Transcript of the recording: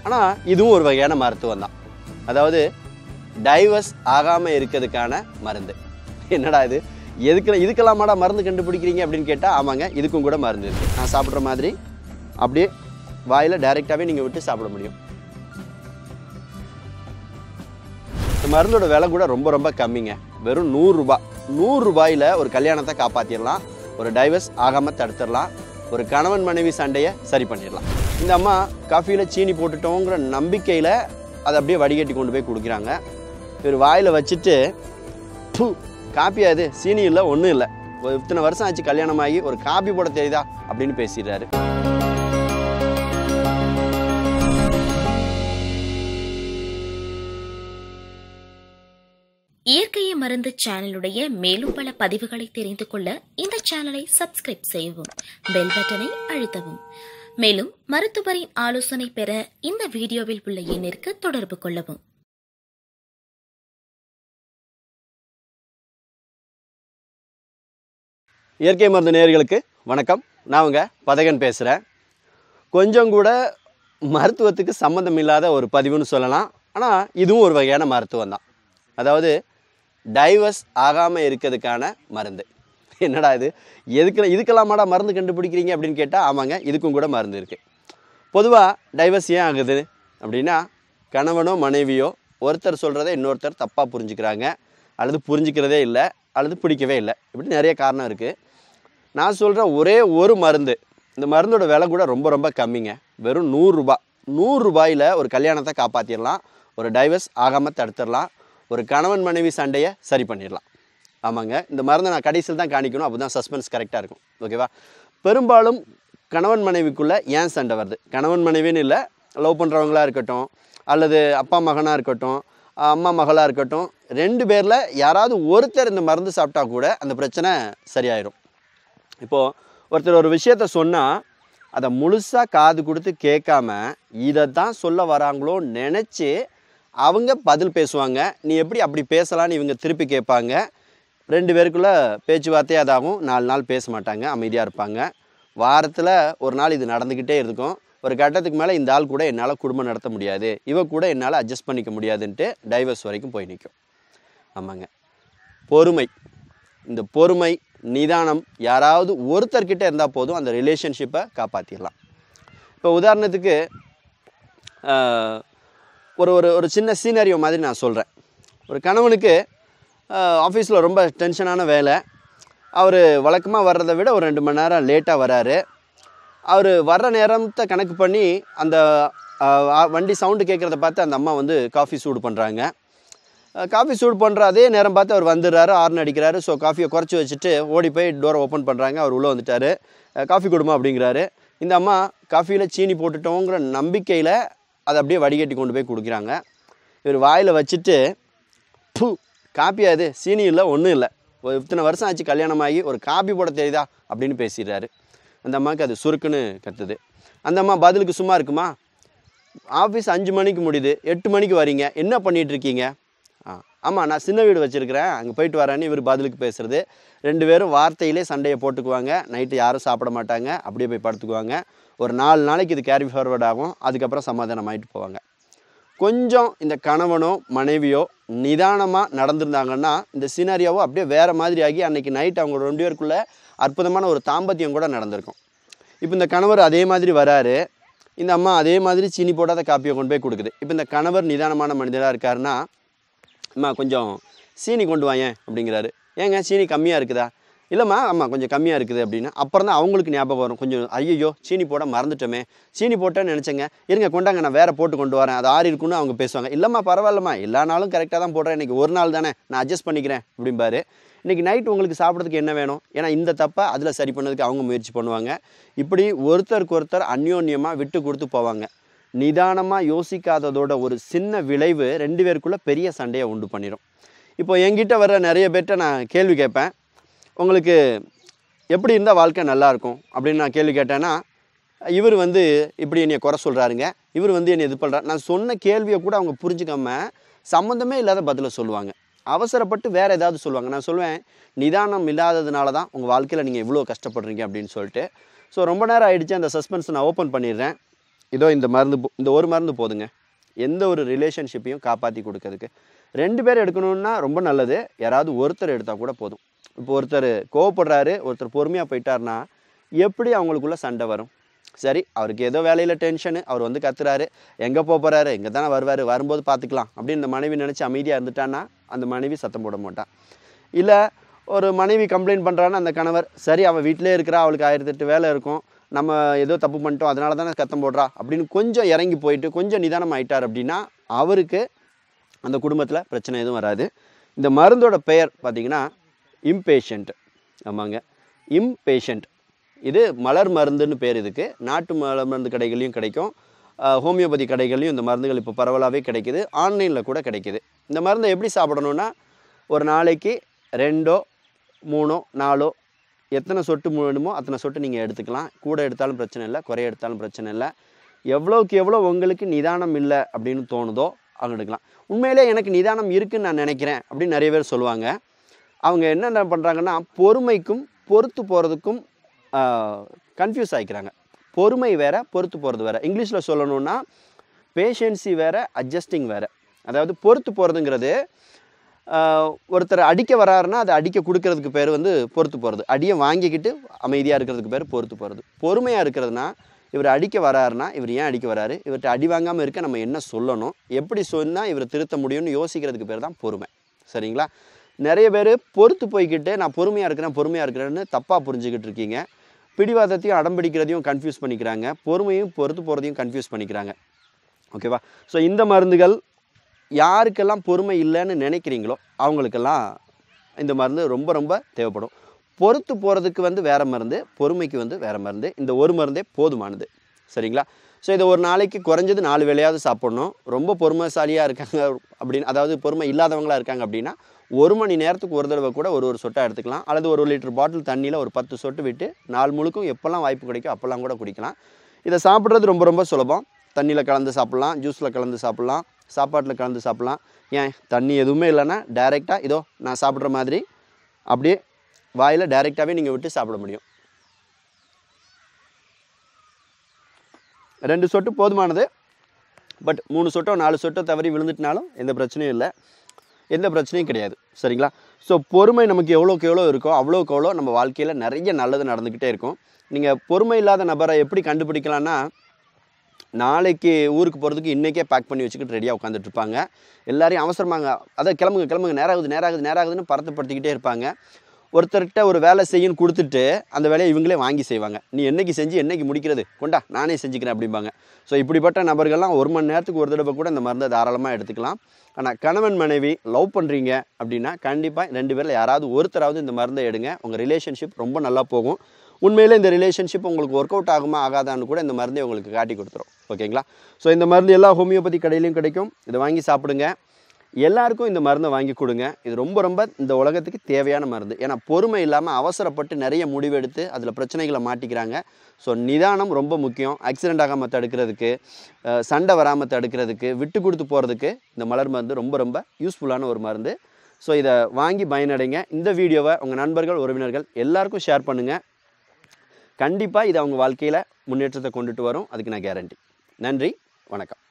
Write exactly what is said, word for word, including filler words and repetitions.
ஆனால் இதுவும் ஒரு வகையான மருத்துவம் தான். அதாவது டைவர்ஸ் ஆகாமல் இருக்கிறதுக்கான மருந்து. என்னடா இது, எதுக்கு இதுக்கெல்லாமாடா மருந்து கண்டுபிடிக்கிறீங்க அப்படின்னு கேட்டால், ஆமாங்க, இதுக்கும் கூட மருந்து இருக்குது. நான் சாப்பிட்ற மாதிரி அப்படியே வாயில் டைரெக்டாகவே நீங்கள் விட்டு சாப்பிட முடியும். இந்த மருந்தோட விலை கூட ரொம்ப ரொம்ப கம்மிங்க. வெறும் நூறுரூபா. நூறுரூபாயில் ஒரு கல்யாணத்தை காப்பாற்றிடலாம், ஒரு டைவர்ஸ் ஆகாமல் தடுத்துடலாம், ஒரு கணவன் மனைவி சண்டையை சரி பண்ணிடலாம். இந்த அம்மா காஃபியில் சீனி போட்டுட்டோங்கிற நம்பிக்கையில் அதை அப்படியே வடிகட்டி கொண்டு போய் கொடுக்குறாங்க. இவர் வாயில் வச்சுட்டு, பூ காப்பியா இது, சீனி இல்லை, ஒன்றும் இல்லை, ஒரு இத்தனை வருஷம் ஆச்சு கல்யாணம் ஆகி, ஒரு காப்பி போட தெரியுதா அப்படின்னு பேசிடுறாரு. இயற்கையை மருந்து சேனலுடைய மேலும் பல பதிவுகளை தெரிந்து கொள்ள இந்த சேனலை சப்ஸ்கிரைப் செய்யவும், பெல் பட்டனை அழுத்தவும். மேலும் மருத்துவரின் ஆலோசனை பெற இந்த வீடியோவில் உள்ள எண்ணிற்கு தொடர்பு கொள்ளவும். இயற்கை மருந்து நேயர்களுக்கு வணக்கம். நான் உங்க பதகன் பேசுகிறேன். கொஞ்சம் கூட மருத்துவத்துக்கு சம்மந்தம் இல்லாத ஒரு பதிவுன்னு சொல்லலாம். ஆனால் இதுவும் ஒரு வகையான மருத்துவம் தான். அதாவது டைவர்ஸ் ஆகாமல் இருக்கிறதுக்கான மருந்து. என்னடா இது, எதுக்கு இதுக்கெல்லாமாடா மருந்து கண்டுபிடிக்கிறீங்க அப்படின்னு கேட்டால், ஆமாங்க, இதுக்கும் கூட மருந்து இருக்குது. பொதுவாக டைவர்ஸ் ஏன் ஆகுது அப்படின்னா, கணவனோ மனைவியோ ஒருத்தர் சொல்கிறத இன்னொருத்தர் தப்பாக புரிஞ்சுக்கிறாங்க, அல்லது புரிஞ்சிக்கிறதே இல்லை, அல்லது பிடிக்கவே இல்லை. இப்படி நிறைய காரணம் இருக்குது. நான் சொல்கிற ஒரே ஒரு மருந்து, இந்த மருந்தோட விலை கூட ரொம்ப ரொம்ப கம்மிங்க. வெறும் நூறுரூபா. நூறுரூபாயில் ஒரு கல்யாணத்தை காப்பாற்றிடலாம், ஒரு டைவர்ஸ் ஆகாமல் தடுத்துடலாம், ஒரு கணவன் மனைவி சண்டையை சரி பண்ணிடலாம். ஆமாங்க, இந்த மருந்தை நான் கடைசியில் தான் காணிக்கணும், அப்போ தான் சஸ்பென்ஸ் கரெக்டாக இருக்கும். ஓகேவா? பெரும்பாலும் கணவன் மனைவிக்குள்ளே ஏன் சண்டை வருது? கணவன் மனைவின்னு இல்லை, லவ் பண்ணுறவங்களாக இருக்கட்டும், அல்லது அப்பா மகனாக இருக்கட்டும், அம்மா மகளாக இருக்கட்டும், ரெண்டு பேரில் யாராவது ஒருத்தர் இந்த மருந்து சாப்பிட்டா கூட அந்த பிரச்சனை சரியாயிடும். இப்போது ஒருத்தர் ஒரு விஷயத்த சொன்னால் அதை முழுசாக காது கொடுத்து கேட்காம இதை தான் சொல்ல வராங்களோ நினச்சி அவங்க பதில் பேசுவாங்க. நீ எப்படி அப்படி பேசலான்னு இவங்க திருப்பி கேட்பாங்க. ரெண்டு பேருக்குள்ளே பேச்சுவார்த்தையே அதாகும். நாலு நாள் பேச மாட்டாங்க, அமைதியாக இருப்பாங்க. வாரத்தில் ஒரு நாள் இது நடந்துக்கிட்டே இருக்கும். ஒரு கட்டத்துக்கு மேலே இந்த ஆள் கூட என்னால் குடும்பம் நடத்த முடியாது, இவ கூட என்னால் அட்ஜஸ்ட் பண்ணிக்க முடியாதுன்ட்டு டைவர்ஸ் வரைக்கும் போய் நிற்கும். ஆமாங்க, பொறுமை. இந்த பொறுமை, நிதானம் யாராவது ஒருத்தர்கிட்ட இருந்தால் போதும், அந்த ரிலேஷன்ஷிப்பை காப்பாற்றிடலாம். இப்போ உதாரணத்துக்கு ஒரு ஒரு ஒரு சின்ன சீனரியோ மாதிரி நான் சொல்கிறேன். ஒரு கணவனுக்கு ஆஃபீஸில் ரொம்ப டென்ஷனான வேலை. அவர் வழக்கமாக வர்றதை விட ஒரு ரெண்டு மணி நேரம் லேட்டாக வராரு. அவர் வர்ற நேரத்தை கணக்கு பண்ணி அந்த வண்டி சவுண்டு கேட்குறத பார்த்து அந்த அம்மா வந்து காஃபி சூடு பண்ணுறாங்க. காஃபி சூடு பண்ணுற அதே நேரம் பார்த்து அவர் வந்துடுறாரு, ஹார்ன் அடிக்கிறாரு. ஸோ காஃபியை குறைச்சி வச்சுட்டு ஓடி போய் டோரை ஓப்பன் பண்ணுறாங்க. அவர் உள்ளே வந்துட்டார். காஃபி கொடுமா அப்படிங்கிறாரு. இந்த அம்மா காஃபியில் சீனி போட்டுட்டோங்கிற நம்பிக்கையில் அதை அப்படியே வடிகட்டி கொண்டு போய் கொடுக்குறாங்க. இவர் வாயில் வச்சுட்டு, பூ காப்பியா இது, சீனி இல்லை, ஒன்றும் இல்லை, ஒரு இத்தனை வருஷம் ஆச்சு கல்யாணம் ஆகி, ஒரு காப்பி போட தெரியுதா அப்படின்னு பேசிடுறாரு. அந்த அம்மாவுக்கு அது சுருக்குன்னு கத்துது. அந்த அம்மா பதிலுக்கு சும்மா இருக்குமா? ஆஃபீஸ் அஞ்சு மணிக்கு முடியுது, எட்டு மணிக்கு வரீங்க, என்ன பண்ணிகிட்டு இருக்கீங்க? ஆ ஆமாம், நான் சின்ன வீடு வச்சுருக்கிறேன், அங்கே போயிட்டு வரேன்னு இவர் பதிலுக்கு பேசுகிறது. ரெண்டு பேரும் வார்த்தையிலே சண்டையை போட்டுக்குவாங்க. நைட்டு யாரும் சாப்பிட மாட்டாங்க, அப்படியே போய் படுத்துக்குவாங்க. ஒரு நாலு நாளைக்கு இது கேரி ஃபார்வர்ட் ஆகும். அதுக்கப்புறம் சமாதானம் ஆகிட்டு போவாங்க. கொஞ்சம் இந்த கணவனோ மனைவியோ நிதானமாக நடந்திருந்தாங்கன்னா இந்த சினாரியாவோ அப்படியே வேறு மாதிரி ஆகி அன்றைக்கி நைட் அவங்க ரெண்டு பேருக்குள்ளே அற்புதமான ஒரு தாம்பத்தியம் கூட நடந்திருக்கும். இப்போ இந்த கணவர் அதே மாதிரி வராரு, இந்த அம்மா அதே மாதிரி சீனி போடாத காப்பியை கொண்டு போய் கொடுக்குது. இப்போ இந்த கணவர் நிதானமான மனிதராக இருக்காருன்னா, அம்மா கொஞ்சம் சீனி கொண்டு வாயேன் அப்படிங்கிறாரு. ஏங்க சீனி கம்மியாக இருக்குதா? இல்லைம்மா, ஆமாம் கொஞ்சம் கம்மியாக இருக்குது அப்படின்னு. அப்புறம் தான் அவங்களுக்கு ஞாபகம் வரும், கொஞ்சம் ஐயோ சீனி போட மறந்துட்டோமே, சீனி போட்டேன்னு நினச்சேங்க, இருங்க கொண்டாங்க நான் வேறு போட்டு கொண்டு வரேன், அது ஆறி இருக்குன்னு அவங்க பேசுவாங்க. இல்லைம்மா பரவாயில்லம்மா, எல்லா நாளும் கரெக்டாக தான் போடுறேன், இன்றைக்கி ஒரு நாள் தானே, நான் அட்ஜஸ்ட் பண்ணிக்கிறேன் அப்படிம்பாரு. இன்றைக்கி நைட் உங்களுக்கு சாப்பிட்றதுக்கு என்ன வேணும்? ஏன்னா இந்த தப்பை அதில் சரி பண்ணதுக்கு அவங்க முயற்சி பண்ணுவாங்க. இப்படி ஒருத்தருக்கு ஒருத்தர் அந்யோன்யமாக விட்டு கொடுத்து போவாங்க. நிதானமாக யோசிக்காததோட ஒரு சின்ன விளைவு ரெண்டு பேருக்குள்ளே பெரிய சண்டையை உண்டு பண்ணிடும். இப்போ என்கிட்ட வர்ற நிறைய பேர்கிட்ட நான் கேள்வி கேட்பேன், உங்களுக்கு எப்படி இருந்தால் வாழ்க்கை நல்லாயிருக்கும் அப்படின்னு நான் கேள்வி கேட்டேன்னா, இவர் வந்து இப்படி என்னை குறை சொல்கிறாருங்க, இவர் வந்து என்னை இது பண்ணுறாரு. நான் சொன்ன கேள்வியை கூட அவங்க புரிஞ்சுக்காம சம்மந்தமே இல்லாத பதிலை சொல்லுவாங்க. அவசரப்பட்டு வேறு ஏதாவது சொல்லுவாங்க. நான் சொல்லுவேன், நிதானம் இல்லாததுனால தான் உங்கள் வாழ்க்கையில் நீங்கள் இவ்வளோ கஷ்டப்படுறீங்க அப்படின்னு சொல்லிட்டு. ஸோ ரொம்ப நேரம் ஆகிடுச்சு, அந்த சஸ்பென்ஸை நான் ஓப்பன் பண்ணிடுறேன். இதோ இந்த மருந்து இந்த ஒரு மருந்து போதுங்க எந்த ஒரு ரிலேஷன்ஷிப்பையும் காப்பாற்றி கொடுக்கறதுக்கு. ரெண்டு பேர் எடுக்கணும்னா ரொம்ப நல்லது, யாராவது ஒருத்தர் எடுத்தால் கூட போதும். இப்போ ஒருத்தர் கோவப்படுறாரு, ஒருத்தர் பொறுமையாக போயிட்டார்னா எப்படி அவங்களுக்குள்ள சண்டை வரும்? சரி, அவருக்கு ஏதோ வேலையில் டென்ஷனு, அவர் வந்து கத்துறாரு, எங்கே போக போகிறாரு, இங்கே தானே வருவார், வரும்போது பார்த்துக்கலாம் அப்படின்னு இந்த மனைவி நினச்சி அமைதியாக இருந்துட்டான்னா அந்த மனைவி சத்தம் போட மாட்டான். இல்லை ஒரு மனைவி கம்ப்ளைண்ட் பண்ணுறான்னா அந்த கணவர், சரி அவள் வீட்டிலே இருக்கிறா, அவளுக்கு ஆயிரத்தெட்டு வேலை இருக்கும், நம்ம ஏதோ தப்பு பண்ணிட்டோம் அதனால தானே சத்தம் போடுறா அப்படின்னு கொஞ்சம் இறங்கி போயிட்டு கொஞ்சம் நிதானம் ஆகிட்டார் அப்படின்னா அவருக்கு அந்த குடும்பத்தில் பிரச்சனை எதுவும் வராது. இந்த மருந்தோட பெயர் பார்த்திங்கன்னா இம்பேஷண்ட். ஆமாங்க, இம்பேஷண்ட். இது மலர் மருந்துன்னு பேர் இதுக்கு. நாட்டு மலர் மருந்து கடைகள்லையும் கிடைக்கும், ஹோமியோபதி கடைகள்லையும் இந்த மருந்துகள் இப்போ பரவலாகவே கிடைக்கிது, ஆன்லைனில் கூட கிடைக்கிது. இந்த மருந்தை எப்படி சாப்பிடணுன்னா ஒரு நாளைக்கு ரெண்டோ மூணோ நாலோ எத்தனை சொட்டு வேணுமோ அத்தனை சொட்டு நீங்கள் எடுத்துக்கலாம். கூட எடுத்தாலும் பிரச்சனை இல்லை, குறைய எடுத்தாலும் பிரச்சனை இல்லை. எவ்வளோக்கு எவ்வளோ உங்களுக்கு நிதானம் இல்லை அப்படின்னு தோணுதோ அவங்க எடுக்கலாம். உண்மையிலே எனக்கு நிதானம் இருக்குதுன்னு நான் நினைக்கிறேன் அப்படின்னு நிறைய பேர் சொல்லுவாங்க. அவங்க என்னென்ன பண்ணுறாங்கன்னா பொறுமைக்கும் பொறுத்து போகிறதுக்கும் கன்ஃபியூஸ் ஆகிக்கிறாங்க. பொறுமை வேறு, பொறுத்து போகிறது வேறு. இங்கிலீஷில் சொல்லணுன்னா பேஷன்சி வேறு, அட்ஜஸ்டிங் வேறு. அதாவது பொறுத்து போகிறதுங்கிறது ஒருத்தர் அடிக்க வராருன்னா அதை அடிக்க கொடுக்கறதுக்கு பேர் வந்து பொறுத்து போகிறது. அடியை வாங்கிக்கிட்டு அமைதியாக இருக்கிறதுக்கு பேர் பொறுத்து போகிறது. பொறுமையாக இருக்கிறதுனா இவர் அடிக்க வராருன்னா இவர் ஏன் அடிக்க வராரு, இவர்கிட்ட அடி வாங்காமல் இருக்க நம்ம என்ன சொல்லணும், எப்படி சொன்னால் இவரை திருத்த முடியும்னு யோசிக்கிறதுக்கு பேர் தான் பொறுமை. சரிங்களா? நிறைய பேர் பொறுத்து போய்கிட்டு நான் பொறுமையாக இருக்கிறேன் பொறுமையாக இருக்கிறேன்னு தப்பாக புரிஞ்சுக்கிட்டு இருக்கீங்க. பிடிவாதத்தையும் அடம்பிடிக்கிறதையும் கன்ஃபியூஸ் பண்ணிக்கிறாங்க, பொறுமையும் பொறுத்து போகிறதையும் கன்ஃபியூஸ் பண்ணிக்கிறாங்க. ஓகேவா? ஸோ இந்த மருந்துகள் யாருக்கெல்லாம் பொறுமை இல்லைன்னு நினைக்கிறீங்களோ அவங்களுக்கெல்லாம் இந்த மருந்து ரொம்ப ரொம்ப தேவைப்படும். பொறுத்து போகிறதுக்கு வந்து வேறு மருந்து, பொறுமைக்கு வந்து வேறு மருந்து. இந்த ஒரு மருந்தே போதுமானது. சரிங்களா? ஸோ இதை ஒரு நாளைக்கு குறைஞ்சது நாலு வேளையாவது சாப்பிட்ணும். ரொம்ப பொறுமைசாலியாக இருக்காங்க அப்படின்னு, அதாவது பொறுமை இல்லாதவங்களாக இருக்காங்க அப்படின்னா ஒரு மணி நேரத்துக்கு ஒரு தடவை கூட ஒரு ஒரு சொட்டாக எடுத்துக்கலாம். அல்லது ஒரு லிட்டர் பாட்டில் தண்ணியில் ஒரு பத்து சொட்டு விட்டு நாள் முழுக்கும் எப்போல்லாம் வாய்ப்பு கிடைக்கும் அப்போல்லாம் கூட குடிக்கலாம். இதை சாப்பிட்றது ரொம்ப ரொம்ப சுலபம். தண்ணியில் கலந்து சாப்பிட்லாம், ஜூஸில் கலந்து சாப்பிட்லாம், சாப்பாட்டில் கலந்து சாப்பிட்லாம். ஏன் தண்ணி எதுவுமே இல்லைன்னா டைரெக்டாக இதோ நான் சாப்பிட்ற மாதிரி அப்படியே வாயில் டைரெக்டாகவே நீங்கள் விட்டு சாப்பிட முடியும். ரெண்டு சொட்டு போதுமானது. பட் மூணு சொட்டோ நாலு சொட்டோ தவறி விழுந்துட்டினாலும் எந்த பிரச்சனையும் இல்லை, எந்த பிரச்சனையும் கிடையாது. சரிங்களா? ஸோ பொறுமை நமக்கு எவ்வளோக்கு எவ்வளோ இருக்கோ அவ்வளோக்கு எவ்வளோ நம்ம வாழ்க்கையில் நிறைய நல்லது நடந்துக்கிட்டே இருக்கும். நீங்கள் பொறுமை இல்லாத நபரை எப்படி கண்டுபிடிக்கலான்னா, நாளைக்கு ஊருக்கு போகிறதுக்கு இன்றைக்கே பேக் பண்ணி வச்சுக்கிட்டு ரெடியாக உட்காந்துட்ருப்பாங்க. எல்லாரையும் அவசரமாங்க, அதை கிளம்புங்க கிளம்புங்க நேராகுது நேராகுது நேராகுதுன்னு பரத்துப்படுத்திக்கிட்டே இருப்பாங்க. ஒருத்தர்கிட்ட ஒரு வேலை செய்யன்னு கொடுத்துட்டு அந்த வேலையை இவங்களே வாங்கி செய்வாங்க. நீ என்றைக்கு செஞ்சு என்றைக்கு முடிக்கிறது, கொண்டா நானே செஞ்சுக்கிறேன் அப்படிம்பாங்க. ஸோ இப்படிப்பட்ட நபர்கள்லாம் ஒரு மணி நேரத்துக்கு ஒரு தடவை கூட இந்த மருந்தை தாராளமாக எடுத்துக்கலாம். ஆனால் கணவன் மனைவி லவ் பண்ணுறீங்க அப்படின்னா கண்டிப்பாக ரெண்டு பேரில் யாராவது ஒருத்தராவது இந்த மருந்தை எடுங்க. உங்கள் ரிலேஷன்ஷிப் ரொம்ப நல்லா போகும். உண்மையிலே இந்த ரிலேஷன்ஷிப் உங்களுக்கு ஒர்க் அவுட் ஆகுமா ஆகாதான்னு கூட இந்த மருந்தை உங்களுக்கு காட்டி கொடுத்துரும். ஓகேங்களா? ஸோ இந்த மருந்து எல்லா ஹோமியோபதி கடையிலையும் கிடைக்கும். இதை வாங்கி சாப்பிடுங்க. எல்லாருக்கும் இந்த மருந்தை வாங்கி கொடுங்க. இது ரொம்ப ரொம்ப இந்த உலகத்துக்கு தேவையான மருந்து. ஏன்னா பொறுமை இல்லாமல் அவசரப்பட்டு நிறைய முடிவெடுத்து அதில் பிரச்சனைகளை மாட்டிக்கிறாங்க. ஸோ நிதானம் ரொம்ப முக்கியம். ஆக்சிடெண்ட் ஆகாமல் தடுக்கிறதுக்கு, சண்டை வராமல் தடுக்கிறதுக்கு, விட்டு கொடுத்து போகிறதுக்கு இந்த மலர் மருந்து ரொம்ப ரொம்ப யூஸ்ஃபுல்லான ஒரு மருந்து. ஸோ இதை வாங்கி பயனடைங்க. இந்த வீடியோவை உங்கள் நண்பர்கள் உறவினர்கள் எல்லாருக்கும் ஷேர் பண்ணுங்கள். கண்டிப்பாக இது அவங்க வாழ்க்கையில் முன்னேற்றத்தை கொண்டுட்டு வரும், அதுக்கு நான் கேரண்டி. நன்றி, வணக்கம்.